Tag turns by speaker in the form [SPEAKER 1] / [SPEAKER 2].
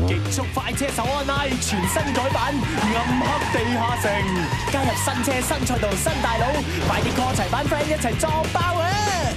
[SPEAKER 1] 極速快車手安拉全新改版暗黑地下城，加入新車新賽道新大佬，快啲 call 齊班 friend 一齊撞爆啊！